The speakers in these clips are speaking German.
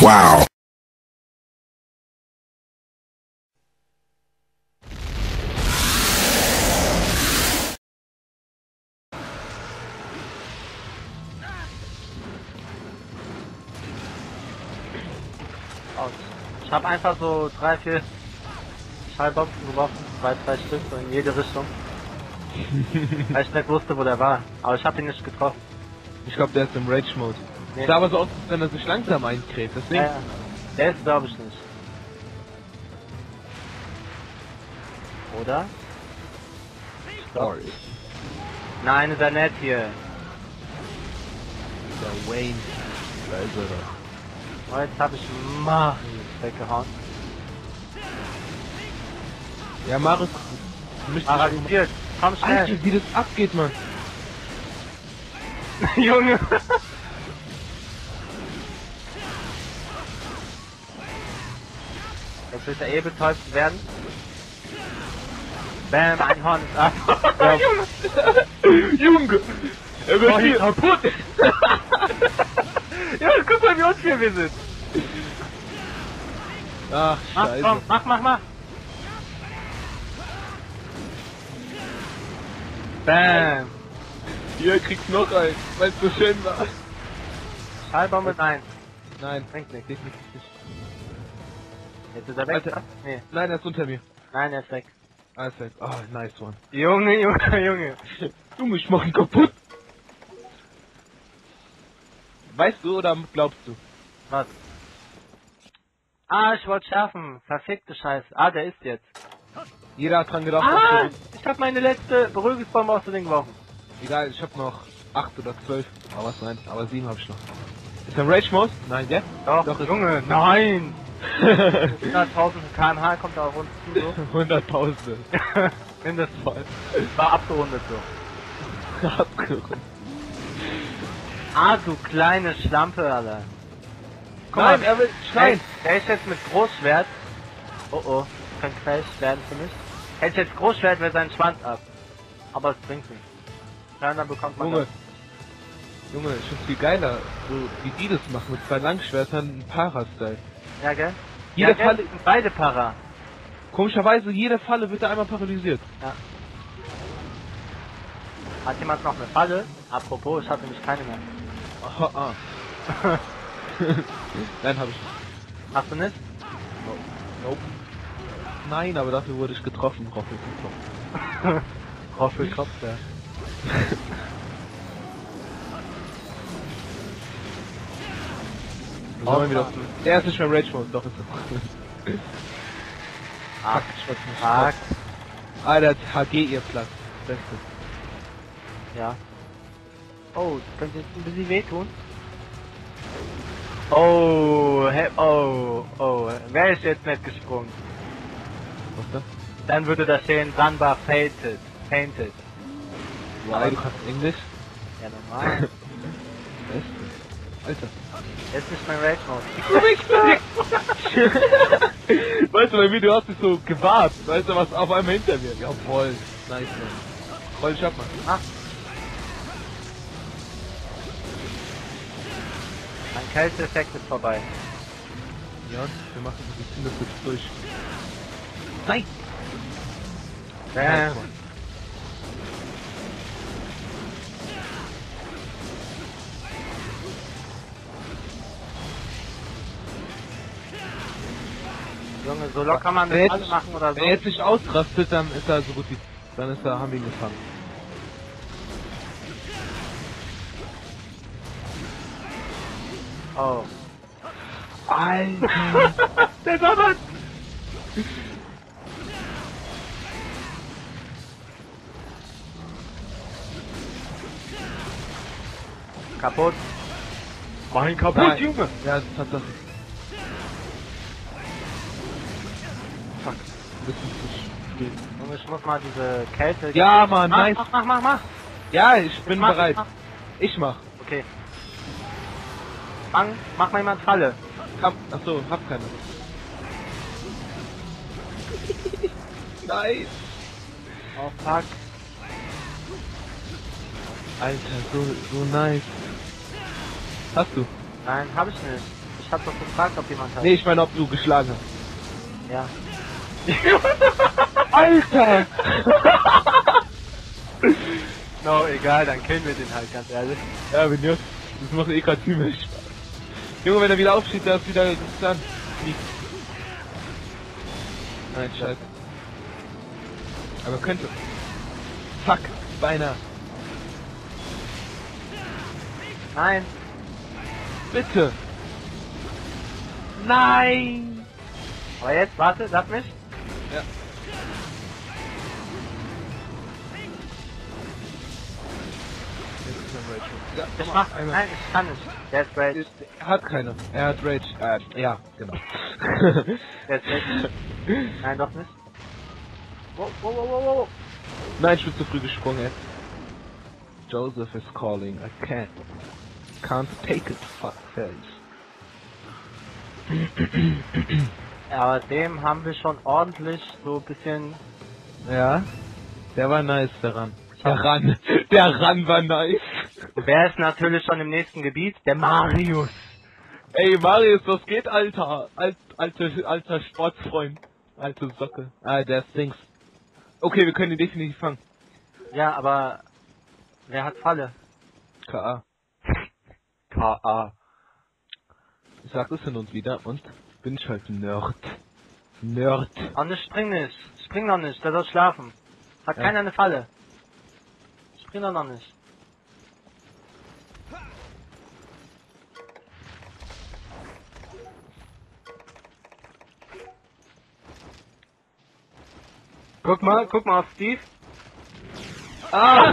Wow. Aus. Ich habe einfach so 3, 4 Schallboxen geworfen, 2 Stück, so in jede Richtung. Weil ich nicht wusste, wo der war. Aber ich habe ihn nicht getroffen. Ich glaube, der ist im Rage-Mode. Nee. Sah aber so aus, als wenn er sich langsam eincremt. Deswegen. Ja, der ist, glaube ich, nicht. Oder? Sorry. Nein, ist er nicht hier. Der Wayne. Da ist er doch. Oh, jetzt habe ich Marius weggehauen. Ja, Marius. Paralysiert. Komm schnell. Alter, wie das abgeht, Mann. Junge. Jetzt wird er betäubt werden. Bam, ein Horn ist ab. Ja. Junge! Er wird hier kaputt. Ja, guck mal, wie unfair wir sind. Ach, Mach, scheiße. komm, mach. Bam. Hier kriegst noch einen, weil es so schön war. Schallbombe, nein. Nein, Bringt nichts. definitiv nicht. Jetzt ist er weg. Alter. Nee. Nein, er ist unter mir. Nein, er ist weg. Alles weg. Oh, nice one. Junge. Junge, ich mach ihn kaputt. Weißt du oder glaubst du? Was? Ah, ich wollte schärfen. Verfickte Scheiße. Ah, der ist jetzt. Jeder hat dran gedacht. Ah, dass ich hab meine letzte Beruhigungsbombe aus dem geworfen. egal, ich hab noch 8 oder 12. Aber was nein, aber 7 hab ich noch. Ist er Rage Mode? Nein, ja? Doch, ist Junge, nein. 100.000 km/h kommt da rund zu, so. 100.000. Mindestens. War abgerundet so. Abgerundet. Ah, du kleine Schlampe, Alter. Guck Nein, mal, er will schneiden. der ist jetzt mit Großschwert. Oh, kann Crash werden für mich. Hätte ich jetzt Großschwert, wäre sein Schwanz ab. Aber es bringt nichts. Ja, dann bekommt man Junge. Junge, ich find's viel geiler, so wie die das machen, mit 2 Langschwertern, ein Para-Style. das. Ja, gell? Jede Ja, gell? Falle, Sind beide Para. komischerweise, jede Falle wird da einmal paralysiert. Ja. Hat jemand noch eine Falle? Apropos, ich hatte nämlich keine mehr. Aha, Nein, hab ich nicht. Hast du nicht? Nope. Nein, aber dafür wurde ich getroffen, Roffelkopf. Roffelkopf, ja. Sollen wir wieder. Der ist nicht mehr Rage Mode, doch ist er. Ach, ich weiß nicht. Fuck. Ah, der hat HG ihr Platz. Beste. Ja. Oh, das könnte jetzt ein bisschen wehtun. Oh, wer ist jetzt nicht gesprungen? Was ist das? Dann würde da stehen Sanba painted. Ja, du kannst Englisch. Ja, normal. Beste. Alter. Jetzt ist mein Rage Mode. Weißt du, bei mir, du hast dich so gewahrt. Weißt du, was auf einmal hinter mir? Ja, voll. Nice, man. Voll schaff mal. Ach. Mein Kälteeffekt ist vorbei. Ja, wir machen das jetzt durch. Nein! Bam. Junge, so locker man Wenn das alle machen oder so. Wenn er jetzt nicht ausrastet, dann ist er so gut wie... Dann ist er, haben wir ihn gefangen. Oh. Alter! Der Donut! Kaputt. Mach ihn kaputt, Nein. Junge! Ja, Tatsache. Fuck. Ein bisschen zu spät. Junge, ich muss mal diese Kälte... Ja, Mann, mach, nice. mach. Ja, ich bin Mach, bereit. mach. Ich mach. Okay. Mach mal jemand Falle. Achso, hab keine. Nice. Oh fuck. Alter, so nice. Hast du? Nein, hab ich nicht. Ich hab doch gefragt, ob jemand hat. Nee, ich meine, ob du geschlagen hast. Ja. Alter! No, egal, dann killen wir den halt, ganz ehrlich. Ja, wenn jetzt. Das macht eh gerade ziemlich Spaß. Junge, wenn er wieder aufsteht, da ist wieder interessant. Nein, scheiße. Aber könnte. Fuck, beinahe. Nein. Bitte. Nein! Aber jetzt, warte, lass mich. Ja. Jetzt ist er Rage. Ja, Ich komm, mach, einmal. nein, ich kann nicht. Der ist Rage. Er hat keine. Er hat Rage. Ja, genau. Der ist Rage. Nein, doch nicht. Wow, wow, wow, wow, wow. Nein, ich bin zu früh gesprungen, ey. Joseph is calling. I can't take it, fuck face. Ja, aber dem haben wir schon ordentlich so ein bisschen... Ja, der war nice, der Ran. Der Ran war nice. Wer ist natürlich schon im nächsten Gebiet? Der Marius. Ey, Marius, was geht, Alter? Alter Sportsfreund. Alte Socke. Ah, der ist Dings. Okay, wir können ihn definitiv fangen. Ja, aber... Wer hat Falle? K.A. K.A. Ich sag es hin und wieder und bin ich halt Nerd. Nerd. Oh, ne, spring nicht. Spring noch nicht, der soll schlafen. Hat Ja. keiner eine Falle. Spring doch noch nicht. Guck mal auf Steve. Ah!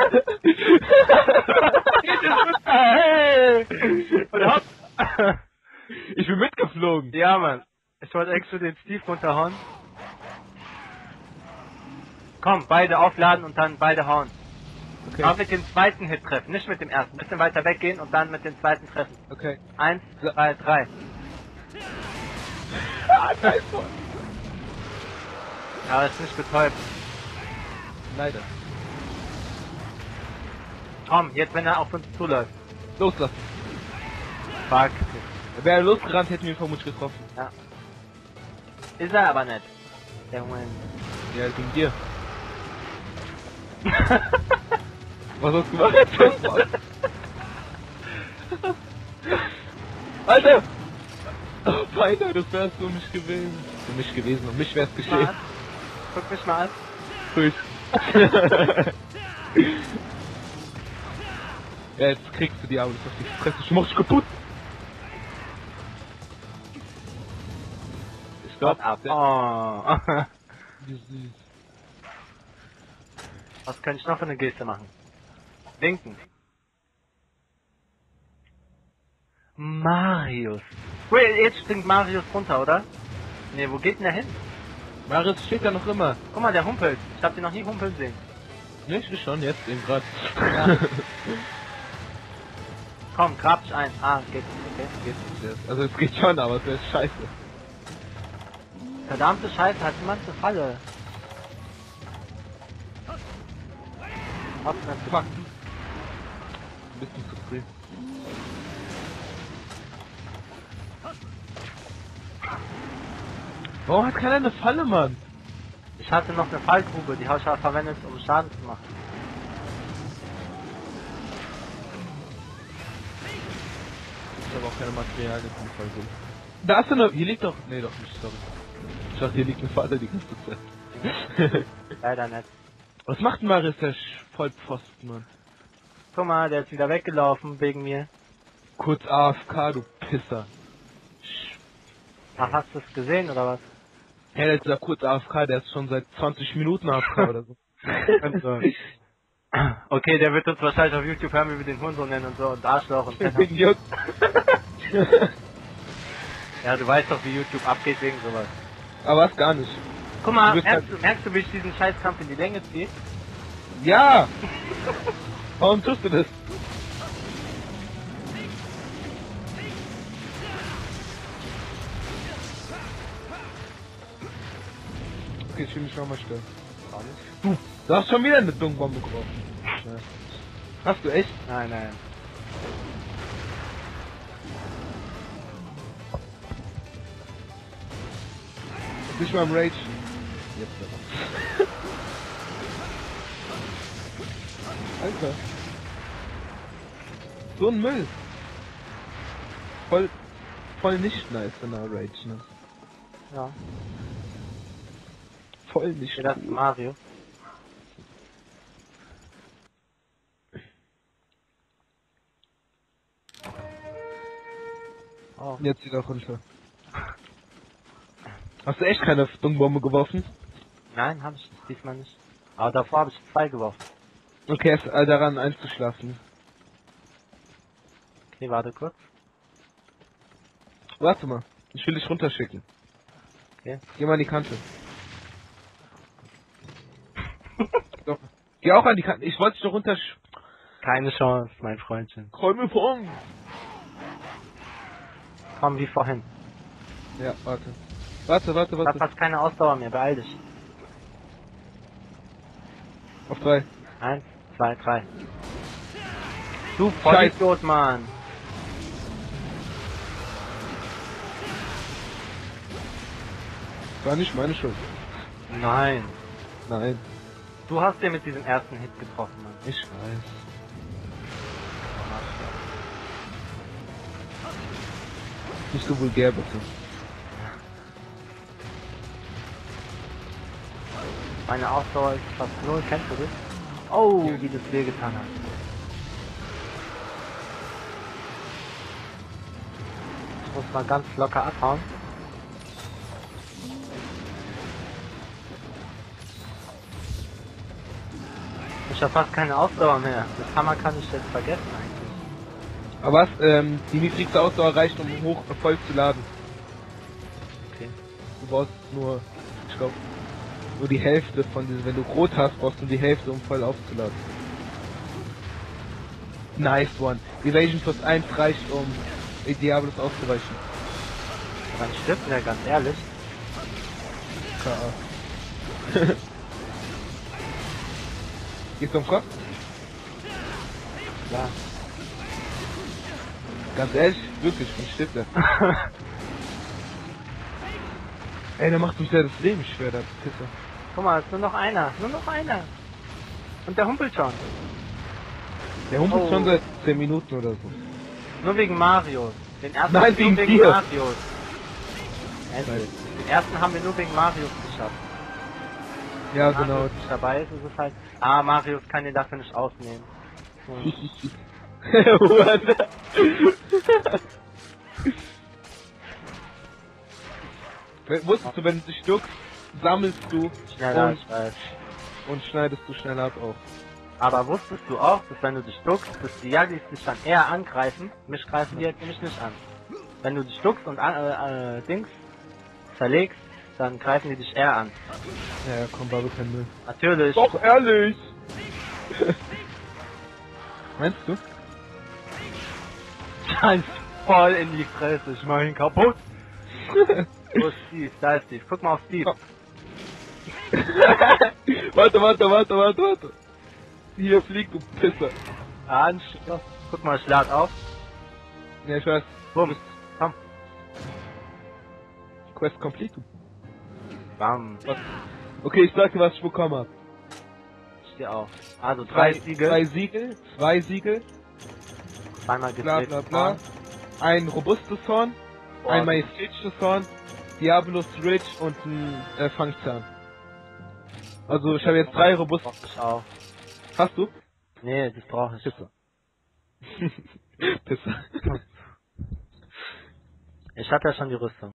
Hey! Und hopp. Ich bin mitgeflogen. Ja, Mann. Ich wollte extra den Steve runterhauen. Komm, beide aufladen und dann beide hauen. Okay. Aber mit dem zweiten Hit treffen, nicht mit dem ersten. Ein bisschen weiter weggehen und dann mit dem zweiten treffen. Okay. 1, 2, 3. Ah, nice one. Aber ist nicht betäubt. Leider. Komm, jetzt wenn er auf uns zuläuft. Loslassen. Fuck. Wäre er losgerannt, hätten wir ihn vermutlich getroffen. Ja. Ist er aber nicht. Der Win. Ja, wegen dir. Was hast du gemacht? Alter! Oh, Peter, das wärst du nicht gewesen. Für mich gewesen, und mich wär's geschehen. Guck mich mal an. Grüß. Ja, jetzt kriegst du die Augen auf die Fresse. Ich mach dich kaputt. Ich glaub, ab. Oh. wie süß. Was kann ich noch für eine Geste machen? Winken. Marius. Wait, jetzt springt Marius runter, oder? Ne, wo geht denn der hin? Marius steht da noch immer. Guck mal, der humpelt. Ich hab den noch nie humpeln sehen. Nicht schon, jetzt eben gerade. Ja. Komm, grab dich ein. Ah, geht. Okay, geht. Also es geht schon, aber es ist scheiße. Verdammte Scheiße, hat jemand eine Falle. Fuck. Fuck. Ein bisschen zu früh. Warum hat keiner eine Falle, Mann? Ich hatte noch eine Fallgrube, die habe ich aber verwendet, um Schaden zu machen. Ich habe auch keine Materialien zum Fallgrube. Da ist eine... Hier liegt doch... Nee, doch nicht, sorry. Ich dachte, hier liegt eine Falle die ganze Zeit. Leider nicht. Was macht denn Marius, der Vollpfosten, Mann? Guck mal, der ist wieder weggelaufen wegen mir. Kurz AFK, du Pisser. Ach, hast du es gesehen oder was? Ja, der ist da kurz AFK, der ist schon seit 20 Minuten AFK oder so. Okay, der wird uns wahrscheinlich auf YouTube hören, wie wir den Hurensohn nennen und so und Arschloch und Idiot. Ja, du weißt doch, wie YouTube abgeht wegen sowas. Aber was gar nicht. Guck mal, Du bist merkst du, wie ich diesen Scheißkampf in die Länge ziehe? Ja! Warum tust du das? Okay, ich will mich nochmal stören. Du hast schon wieder eine Dungbombe geworfen. Ja. Hast du echt? Nein, nein. nicht mal im Rage. Jetzt aber. Alter. So ein Müll. Voll nicht nice, wenn er Rage, ne? Ja. Voll nicht Okay, das ist Mario. Oh. Jetzt wieder runter. Hast du echt keine Stungbombe geworfen? Nein, habe ich diesmal nicht. Aber davor habe ich 2 geworfen. Okay, erst daran einzuschlafen. Okay, warte kurz. Warte mal, ich will dich runterschicken. Okay. Geh mal an die Kante. Doch. Geh auch an die Kante. Ich wollte dich doch Keine Chance, mein Freundchen. Träume von. Komm wie vorhin. Ja, warte. Warte. Du hast fast keine Ausdauer mehr, beeil dich. Auf 3. 1, 2, 3. Du Vollidiot, Mann. War nicht meine Schuld. Nein. Nein. Du hast dir mit diesem ersten Hit getroffen, Mann. Ich weiß. Nicht so vulgär, bitte. Meine Ausdauer ist fast 0, kennst du das? Oh, wie das wehgetan hat. Ich muss mal ganz locker abhauen. Ich habe fast keine Ausdauer mehr. Das Hammer kann ich jetzt vergessen eigentlich. Aber was, die niedrigste Ausdauer reicht, um voll zu laden. Okay. Du brauchst nur, ich glaube, nur die Hälfte von diesem, wenn du rot hast, brauchst du die Hälfte, um voll aufzuladen. Nice one. Evasion plus 1 reicht, um Diablos auszuweichen. Dann stirbt er, ganz ehrlich. K.A. Gehst du am Kopf? Ja. Ganz ehrlich, wirklich, dann stirbt er. Ey, der macht mich ja das Leben schwer, der Pisser. Guck mal, es ist nur noch einer. Nur noch einer. Und der humpelt schon. Der humpelt Oh. schon seit 10 Minuten oder so. Nur wegen Mario. Den ersten Nein, haben wir nur wegen wegen dir. Marios. Nein. Den ersten haben wir nur wegen Marios geschafft. Ja, Wenn genau. Marius nicht dabei ist, ist es halt... Ah, Marius kann den dafür nicht ausnehmen. Hm. Wusstest du, wenn du dich duckst, sammelst du Schneller, und, ich weiß. und schneidest du schneller ab auch. Aber wusstest du auch, dass wenn du dich duckst, dass die Yagis dich dann eher angreifen? Mich greifen die jetzt nämlich nicht an. Wenn du dich duckst und Dings zerlegst, dann greifen die dich eher an. Ja, komm, Babu, kein Müll. Natürlich. Doch, ehrlich! Meinst du? Scheiß voll in die Fresse, ich mach ihn kaputt. Wo ist Steve? Da ist Steve. Guck mal auf Steve. Oh. Warte. Hier fliegt, du Pisser. Anschluss. Guck mal, ich lad auf. Ja, ich weiß. Bumm. Komm. Quest complete. Bam. Was? Okay, ich sag dir, was ich bekommen hab. Ich steh auf. Also 3 Siegel. 2 Siegel, Zweimal bla gedreht. bla bla. Ein robustes Horn, Boah. ein majestätisches Horn, Diablos Ridge und ein Fangzahn. Also ich habe jetzt 3 robust. Brauch ich auch. Hast du? Nee, das brauche ich. Pisser. Pisser. Ich hatte ja schon die Rüstung.